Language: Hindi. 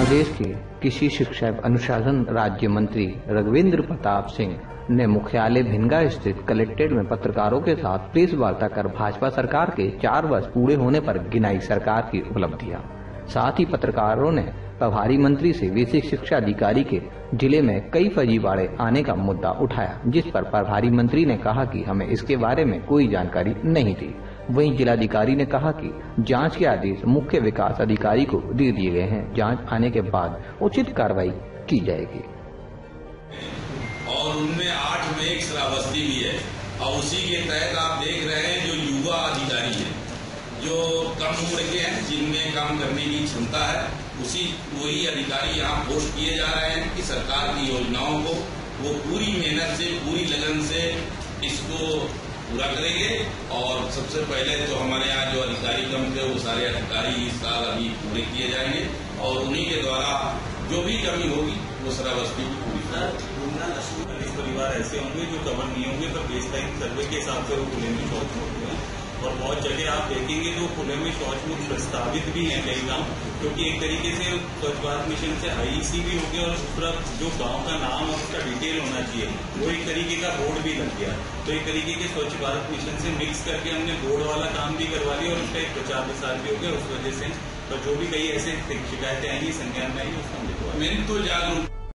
प्रदेश के कृषि शिक्षा अनुशासन राज्य मंत्री रघुवेंद्र प्रताप सिंह ने मुख्यालय भिनगा स्थित कलेक्ट्रेट में पत्रकारों के साथ प्रेस वार्ता कर भाजपा सरकार के 4 वर्ष पूरे होने पर गिनाई सरकार की उपलब्धियां। साथ ही पत्रकारों ने प्रभारी मंत्री से बेसिक शिक्षा अधिकारी के जिले में कई फर्जीवाड़े आने का मुद्दा उठाया, जिस पर प्रभारी मंत्री ने कहा कि हमें इसके बारे में कोई जानकारी नहीं थी। वहीं जिलाधिकारी ने कहा कि जांच के आदेश मुख्य विकास अधिकारी को दे दिए गए हैं। जांच आने के बाद उचित कार्रवाई की जाएगी। और उनमें 8 में एक श्रावस्ती भी है और उसी के तहत आप देख रहे हैं जो युवा अधिकारी है, जो कम उम्र के हैं, जिनमें काम करने की क्षमता है, वही अधिकारी यहाँ पोस्ट किए जा रहे हैं कि सरकार की योजनाओं को वो पूरी मेहनत से, पूरी लगन से इसको पूरा करेंगे। और सबसे पहले तो हमारे यहाँ जो अधिकारी कम थे वो सारे अधिकारी इस साल अभी पूरे किए जाएंगे और उन्हीं के द्वारा जो भी कमी होगी वो श्रावस्ती की पूरी। परिवार ऐसे होंगे जो कवर नहीं होंगे, तो बेस लाइन सर्वे के हिसाब से वो खुले में शौच मुक्त हैं। और बहुत जगह आप देखेंगे जो खुले में शौच मुक्त प्रस्तावित भी हैं कई गांव, क्योंकि एक तरीके से स्वच्छ भारत मिशन से आईसी भी हो गया और दूसरा जो गांव का नाम और उसका डिटेल होना चाहिए वो एक तरीके का बोर्ड भी लग गया। तो एक तरीके के स्वच्छ भारत मिशन से मिक्स करके हमने बोर्ड वाला काम भी करवा लिया और उसका एक प्रचार प्रसार भी हो गया। उस वजह से तो जो भी कई ऐसे शिकायतें आएंगी, संज्ञान में आएंगी, उसको हम लिखवा। मेरी तो जागरूक